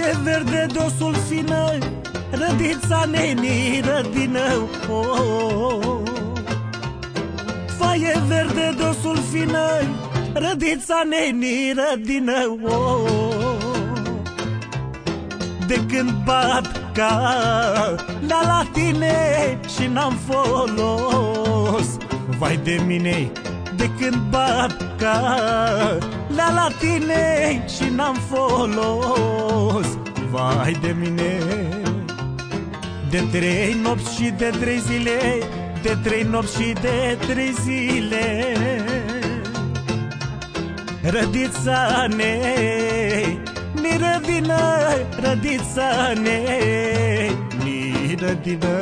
Foaie verde de o sulfină, rădița nenii rădină, oh. Foaie verde de o sulfină, rădița nenii rădină, oh. De când bat ca la tine și n-am folos, vai de mine. De când bat ca la tine și n-am folos, vai de mine. De 3 nopți și de 3 zile, de 3 nopți și de 3 zile, rădița ni rădină, rădița ni rădină.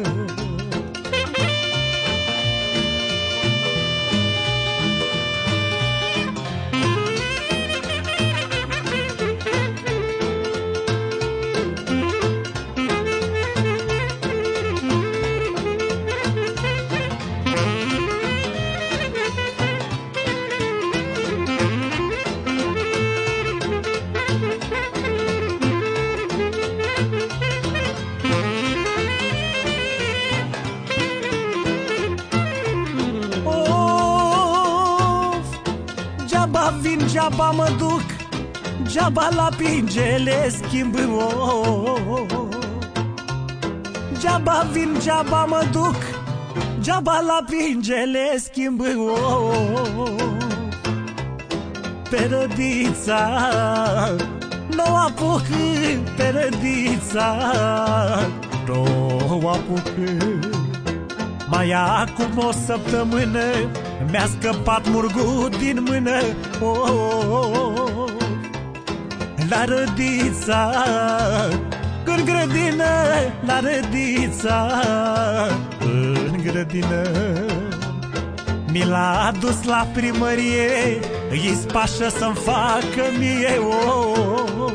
Geaba vin, geaba mă duc, geaba la pingele schimb, oh. Geaba vin, geaba mă duc, geaba la pingele schimb, oh. Pe rădița n-o apuc, pe rădița n-o apuc. Mai acum o săptămână mi-a scăpat murgul din mână, oh. La rădița, în grădină, la rădița, în grădină. Mi l-a dus la primărie, îi spașă să-mi facă mie, oh.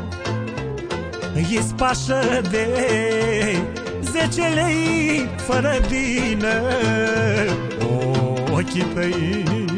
Îi spașă de 10 lei fără dină, ochii tăi.